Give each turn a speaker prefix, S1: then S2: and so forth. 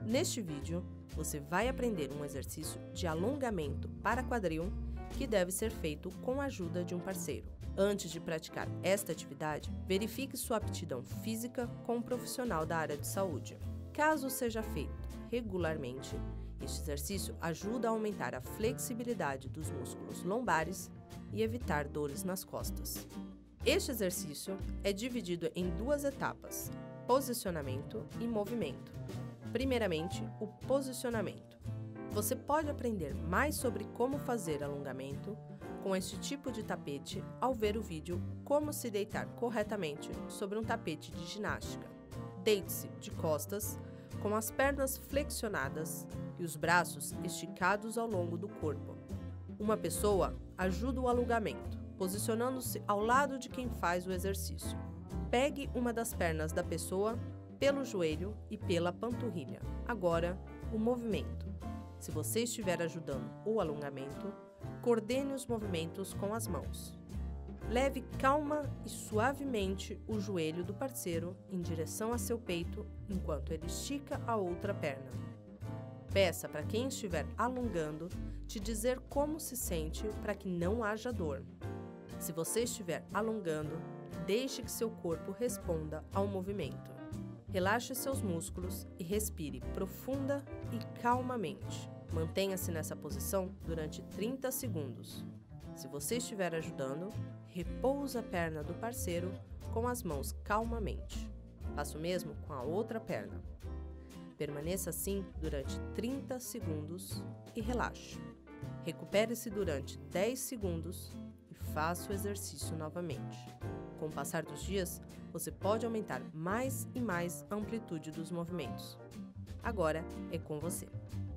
S1: Neste vídeo, você vai aprender um exercício de alongamento para quadril que deve ser feito com a ajuda de um parceiro. Antes de praticar esta atividade, verifique sua aptidão física com um profissional da área de saúde. Caso seja feito regularmente, este exercício ajuda a aumentar a flexibilidade dos músculos lombares e evitar dores nas costas. Este exercício é dividido em duas etapas: posicionamento e movimento. Primeiramente, o posicionamento. Você pode aprender mais sobre como fazer alongamento com este tipo de tapete ao ver o vídeo Como se deitar corretamente sobre um tapete de ginástica. Deite-se de costas, com as pernas flexionadas e os braços esticados ao longo do corpo. Uma pessoa ajuda o alongamento, posicionando-se ao lado de quem faz o exercício. Pegue uma das pernas da pessoa pelo joelho e pela panturrilha. Agora, o movimento. Se você estiver ajudando o alongamento, coordene os movimentos com as mãos. Leve calma e suavemente o joelho do parceiro em direção a seu peito enquanto ele estica a outra perna. Peça para quem estiver alongando te dizer como se sente para que não haja dor. Se você estiver alongando, deixe que seu corpo responda ao movimento. Relaxe seus músculos e respire profunda e calmamente. Mantenha-se nessa posição durante 30 segundos. Se você estiver ajudando, repousa a perna do parceiro com as mãos calmamente. Faça o mesmo com a outra perna. Permaneça assim durante 30 segundos e relaxe. Recupere-se durante 10 segundos e faça o exercício novamente. Com o passar dos dias, você pode aumentar mais e mais a amplitude dos movimentos. Agora é com você.